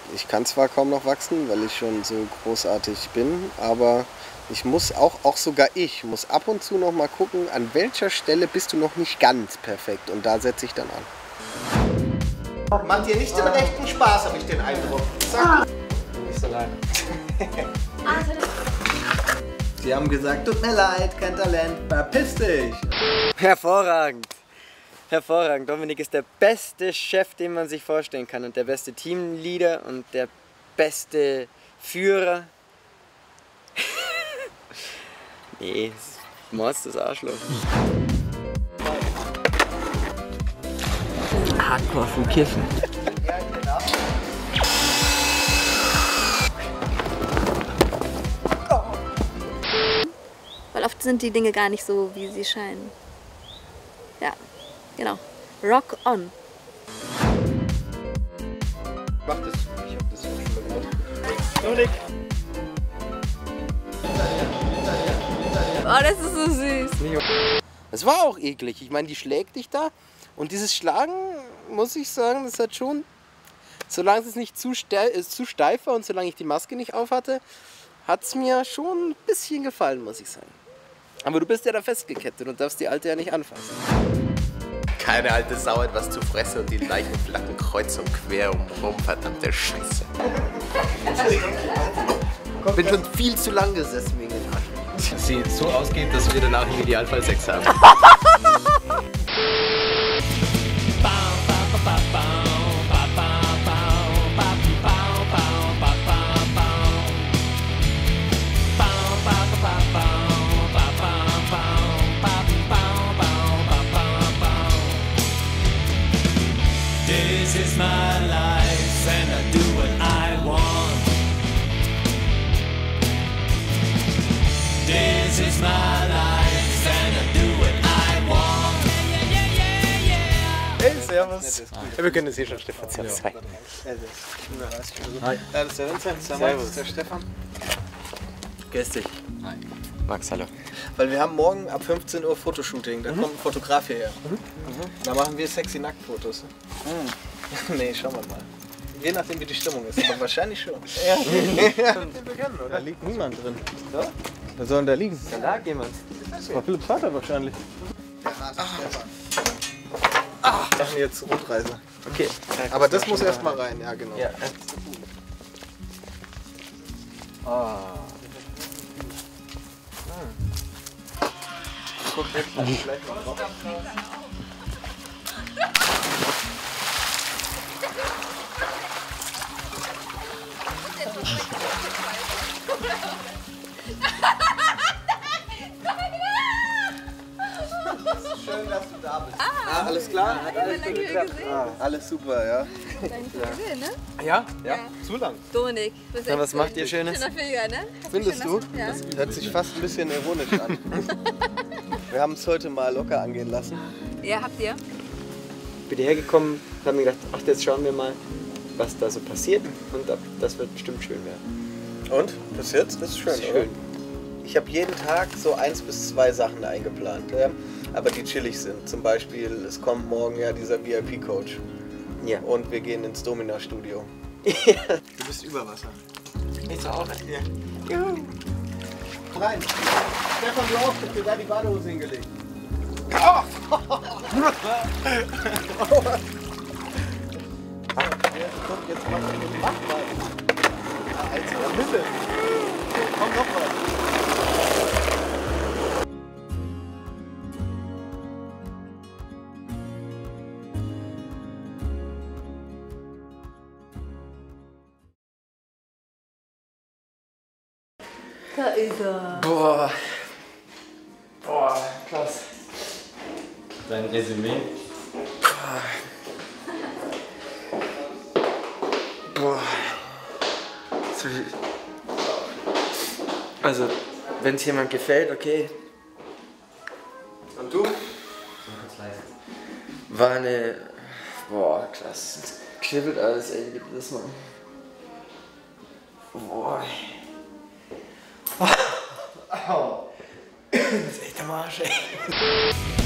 Ich kann zwar kaum noch wachsen, weil ich schon so großartig bin, aber ich muss auch sogar ich muss ab und zu noch mal gucken, an welcher Stelle bist du noch nicht ganz perfekt, und da setze ich dann an. Macht dir nicht immer rechten Spaß, habe ich den Eindruck. Sag nicht so leid. Sie haben gesagt, tut mir leid, kein Talent, verpiss dich. Hervorragend. Hervorragend. Dominik ist der beste Chef, den man sich vorstellen kann, und der beste Teamleader und der beste Führer. Nee, Mords das Arschloch. Hardcore vom Kiffen. Weil oft sind die Dinge gar nicht so, wie sie scheinen. Ja, genau. Rock on. Mach das. Ich hab das auch schon mal gemacht. Dominik. Oh, das ist so süß. Es war auch eklig. Ich meine, die schlägt dich da. Und dieses Schlagen, muss ich sagen, das hat schon, solange es nicht zu steif war und solange ich die Maske nicht auf hatte, hat es mir schon ein bisschen gefallen, muss ich sagen. Aber du bist ja da festgekettet und darfst die Alte ja nicht anfassen. Keine alte Sau hat was zu fressen und die Leichen flacken kreuz und quer rum, verdammte Scheiße. Bin schon viel zu lang gesessen wegen den Arsch. Sieht so ausgeht, dass wir danach im Idealfall Sex haben. This is my life and I do what I want. This is my life and I do what I want. Hey, servus. Ja, wir können das hier schon Stefan zeigen. Hi. Das ist der Vincent, das ist der Stefan. Grüß dich. Hi. Max, hallo. Weil wir haben morgen ab 15 Uhr Fotoshooting, da kommt ein Fotograf hierher. Da machen wir sexy Nacktfotos. Nee, schauen wir mal. Je nachdem wie die Stimmung ist, aber wahrscheinlich schon. Ja. Da liegt niemand drin. Ja? Wer soll denn da liegen? Da lag jemand. Das war Philipps Vater wahrscheinlich. Der harte Stefan. Wir machen jetzt Rundreise. Okay. Aber das muss erst mal rein, ja genau. Ja. Guck jetzt mal vielleicht mal drauf. Schön, dass du da bist. Alles klar? Hat alles gut geklappt? Alles super, ja. Gesehen, ne? Ja? Ja. Zu lang. Dominik. Na, was macht ihr Schönes? Schöner Flieger, ne? Findest du? Ja. Das hört sich fast ein bisschen ironisch an. Wir haben es heute mal locker angehen lassen. Ja, habt ihr? Ich bin hierher gekommen und habe mir gedacht, ach, jetzt schauen wir mal, was da so passiert, und das wird bestimmt schön werden. Und? Bis jetzt? Das ist schön, Schön. oder? Ich habe jeden Tag so 1 bis 2 Sachen eingeplant, ja, aber die chillig sind. Zum Beispiel, es kommt morgen ja dieser VIP-Coach. Ja. Und wir gehen ins Domina-Studio. Ja. Du bist über Wasser. Ich auch. Ja. Juhu. Rein. Stefan, du auch, ich hab dir da die Badehose hingelegt. Oh. Guck, jetzt mach ich mal. Alter, bitte. Komm noch mal. Da ist er. Boah. Boah, krass. Dein Resümee? Boah. Also, wenn es jemand gefällt, okay. Und du? War eine... Boah, krass. Es kribbelt alles, ey. Gib das mal. Boah. Au. Das ist echt am Arsch, ey.